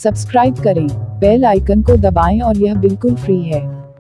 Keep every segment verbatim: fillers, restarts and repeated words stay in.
Subscribe करें, bell icon को दबाएं और यह बिल्कुल फ्री है।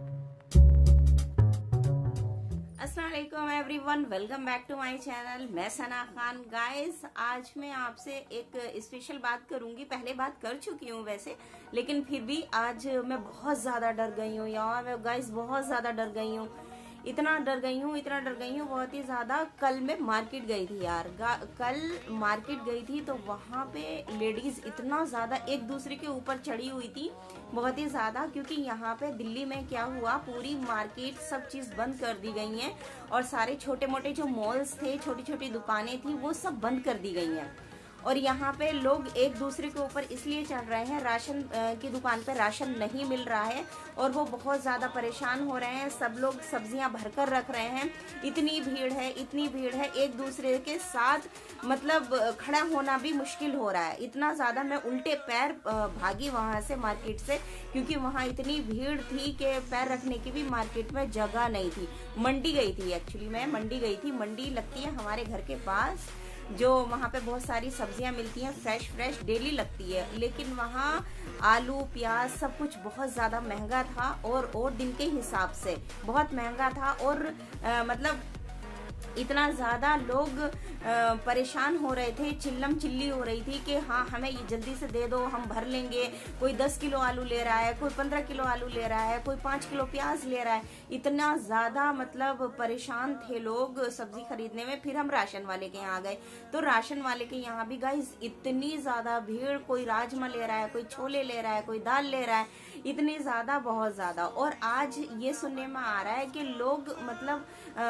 अस्सलामुअलैकुम everyone, welcome back to my channel. मैं सना खान। गाइस, आज मैं आपसे एक स्पेशल बात करूंगी। पहले बात कर चुकी हूँ वैसे, लेकिन फिर भी आज मैं बहुत ज्यादा डर गई हूँ यार। मैं गाइस बहुत ज्यादा डर गई हूँ, इतना डर गई हूँ इतना डर गई हूँ बहुत ही ज्यादा। कल मैं मार्केट गई थी यार, कल मार्केट गई थी तो वहाँ पे लेडीज इतना ज्यादा एक दूसरे के ऊपर चढ़ी हुई थी, बहुत ही ज्यादा। क्योंकि यहाँ पे दिल्ली में क्या हुआ, पूरी मार्केट सब चीज बंद कर दी गई है और सारे छोटे मोटे जो मॉल्स थे, छोटी छोटी दुकानें थी, वो सब बंद कर दी गई हैं। और यहाँ पे लोग एक दूसरे के ऊपर इसलिए चढ़ रहे हैं, राशन की दुकान पे राशन नहीं मिल रहा है और वो बहुत ज़्यादा परेशान हो रहे हैं। सब लोग सब्जियां भरकर रख रहे हैं। इतनी भीड़ है इतनी भीड़ है, एक दूसरे के साथ मतलब खड़ा होना भी मुश्किल हो रहा है। इतना ज़्यादा मैं उल्टे पैर भागी वहाँ से, मार्केट से, क्योंकि वहाँ इतनी भीड़ थी कि पैर रखने की भी मार्केट में जगह नहीं थी। मंडी गई थी, एक्चुअली मैं मंडी गई थी। मंडी लगती है हमारे घर के पास, जो वहाँ पे बहुत सारी सब्जियां मिलती हैं, फ्रेश फ्रेश डेली लगती है। लेकिन वहाँ आलू प्याज सब कुछ बहुत ज़्यादा महंगा था और और दिन के हिसाब से बहुत महंगा था। और आ, मतलब इतना ज़्यादा लोग आ, परेशान हो रहे थे, चिल्लम चिल्ली हो रही थी कि हाँ हमें ये जल्दी से दे दो, हम भर लेंगे। कोई दस किलो आलू ले रहा है, कोई पंद्रह किलो आलू ले रहा है, कोई पाँच किलो प्याज ले रहा है। इतना ज़्यादा मतलब परेशान थे लोग सब्जी खरीदने में। फिर हम राशन वाले के यहाँ गए तो राशन वाले के यहाँ भी गाइस इतनी ज़्यादा भीड़। कोई राजमा ले रहा है, कोई छोले ले रहा है, कोई दाल ले रहा है, इतनी ज़्यादा बहुत ज़्यादा। और आज ये सुनने में आ रहा है कि लोग मतलब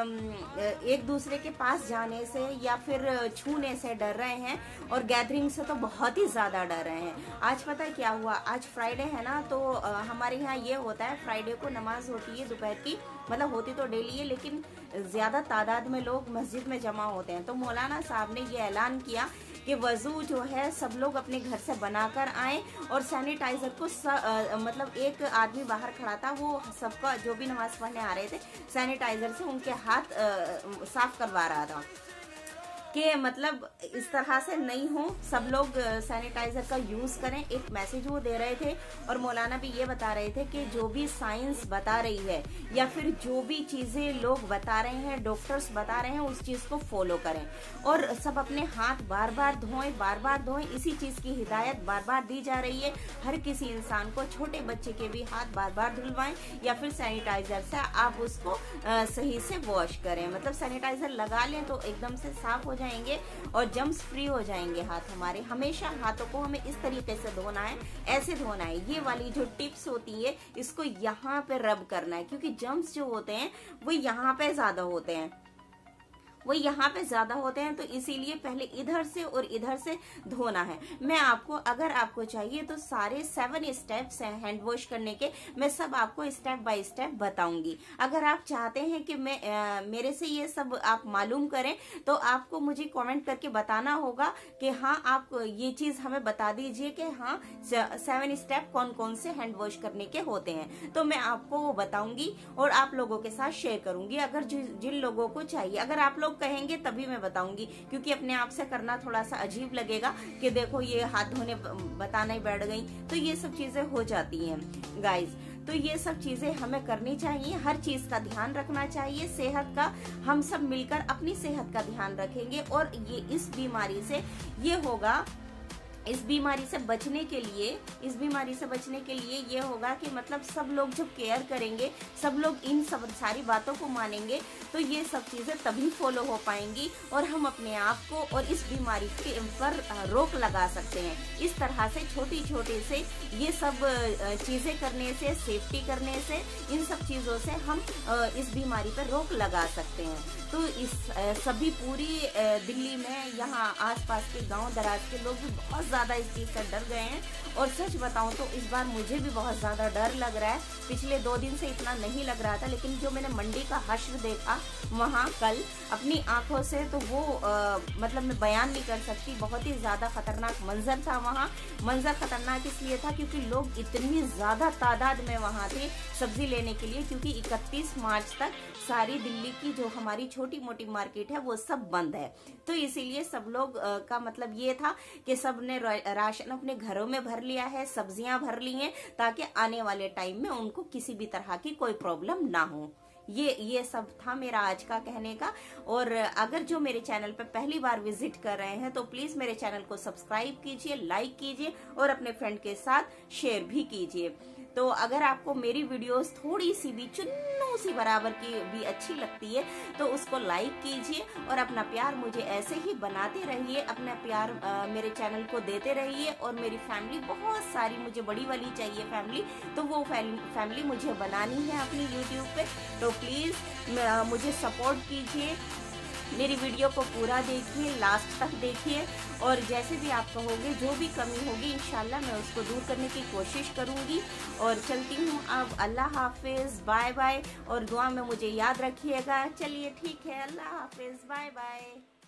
एक दूसरे के पास जाने से या फिर छूने से डर रहे हैं और गैदरिंग से तो बहुत ही ज़्यादा डर रहे हैं। आज पता है क्या हुआ, आज फ्राइडे है ना, तो हमारे यहाँ ये होता है, फ्राइडे को नमाज होती है दोपहर की, मतलब होती तो डेली है लेकिन ज़्यादा तादाद में लोग मस्जिद में जमा होते हैं। तो मौलाना साहब ने ये ऐलान किया कि वज़ू जो है सब लोग अपने घर से बनाकर आए और सैनिटाइजर को स, आ, मतलब एक आदमी बाहर खड़ा था, वो सबका जो भी नमाज पढ़ने आ रहे थे सैनिटाइजर से उनके हाथ आ, साफ करवा रहा था कि मतलब इस तरह से नहीं हो, सब लोग सैनिटाइजर का यूज करें। एक मैसेज वो दे रहे थे। और मौलाना भी ये बता रहे थे कि जो भी साइंस बता रही है या फिर जो भी चीजें लोग बता रहे हैं, डॉक्टर्स बता रहे हैं, उस चीज को फॉलो करें और सब अपने हाथ बार बार धोएं, बार बार धोएं। इसी चीज की हिदायत बार बार दी जा रही है हर किसी इंसान को। छोटे बच्चे के भी हाथ बार बार धुलवाएं या फिर सैनिटाइजर से आप उसको आ, सही से वॉश करें, मतलब सैनिटाइजर लगा लें तो एकदम से साफ हो जाएंगे और जम्स फ्री हो जाएंगे हाथ हमारे। हमेशा हाथों को हमें इस तरीके से धोना है, ऐसे धोना है। ये वाली जो टिप्स होती है इसको यहाँ पे रब करना है, क्योंकि जम्स जो होते हैं वो यहाँ पे ज्यादा होते हैं वो यहाँ पे ज्यादा होते हैं तो इसीलिए पहले इधर से और इधर से धोना है। मैं आपको, अगर आपको चाहिए तो सारे सेवन स्टेप्स हैं हैंड वॉश करने के, मैं सब आपको स्टेप बाय स्टेप बताऊंगी। अगर आप चाहते हैं कि मैं आ, मेरे से ये सब आप मालूम करें तो आपको मुझे कमेंट करके बताना होगा कि हाँ आप ये चीज हमें बता दीजिए कि हाँ सेवन स्टेप कौन कौन से हैंड वॉश करने के होते हैं, तो मैं आपको वो बताऊंगी और आप लोगों के साथ शेयर करूंगी। अगर जिन लोगों को चाहिए, अगर आप लोग कहेंगे तभी मैं बताऊंगी, क्योंकि अपने आप से करना थोड़ा सा अजीब लगेगा कि देखो ये हाथ धोने बताना ही बैठ गई, तो ये सब चीजें हो जाती हैं गाइस। तो ये सब चीजें हमें करनी चाहिए, हर चीज का ध्यान रखना चाहिए। सेहत का हम सब मिलकर अपनी सेहत का ध्यान रखेंगे और ये इस बीमारी से ये होगा, इस बीमारी से बचने के लिए इस बीमारी से बचने के लिए ये होगा कि मतलब सब लोग जब केयर करेंगे, सब लोग इन सब सारी बातों को मानेंगे, तो ये सब चीजें तभी फॉलो हो पाएंगी और हम अपने आप को और इस बीमारी के पर रोक लगा सकते हैं। इस तरह से छोटी छोटी से ये सब चीजें करने से, सेफ्टी करने से, इन सब चीजों से हम इस बीमारी पर रोक लगा सकते हैं। तो इस सभी पूरी दिल्ली में, यहाँ आसपास के गांव दराज के लोग भी बहुत ज़्यादा इस चीज़ से डर गए हैं। और सच बताऊं तो इस बार मुझे भी बहुत ज़्यादा डर लग रहा है। पिछले दो दिन से इतना नहीं लग रहा था, लेकिन जो मैंने मंडी का हश्र देखा वहाँ कल अपनी आंखों से, तो वो आ, मतलब मैं बयान नहीं कर सकती। बहुत ही ज़्यादा खतरनाक मंजर था वहाँ। मंजर खतरनाक इसलिए था क्योंकि लोग इतनी ज़्यादा तादाद में वहाँ थे सब्जी लेने के लिए, क्योंकि इकतीस मार्च तक सारी दिल्ली की जो हमारी छोटी मोटी मार्केट है वो सब बंद है। तो इसीलिए सब लोग आ, का मतलब ये था कि सब ने राशन अपने घरों में भर लिया है, सब्जियां भर ली हैं, ताकि आने वाले टाइम में उनको किसी भी तरह की कोई प्रॉब्लम ना हो। ये ये सब था मेरा आज का कहने का। और अगर जो मेरे चैनल पर पहली बार विजिट कर रहे हैं तो प्लीज मेरे चैनल को सब्सक्राइब कीजिए, लाइक कीजिए और अपने फ्रेंड के साथ शेयर भी कीजिए। तो अगर आपको मेरी वीडियोस थोड़ी सी भी चुन्नू सी बराबर की भी अच्छी लगती है तो उसको लाइक कीजिए और अपना प्यार मुझे ऐसे ही बनाते रहिए, अपना प्यार आ, मेरे चैनल को देते रहिए। और मेरी फैमिली बहुत सारी मुझे बड़ी वाली चाहिए फैमिली, तो वो फैमिली मुझे बनानी है अपनी यूट्यूब पे। तो प्लीज मुझे सपोर्ट कीजिए, मेरी वीडियो को पूरा देखिए, लास्ट तक देखिए और जैसे भी आप कहोगे जो भी कमी होगी इंशाल्लाह मैं उसको दूर करने की कोशिश करूंगी। और चलती हूँ अब, अल्लाह हाफिज, बाय बाय। और दुआ में मुझे याद रखिएगा। चलिए ठीक है, अल्लाह हाफिज, बाय बाय।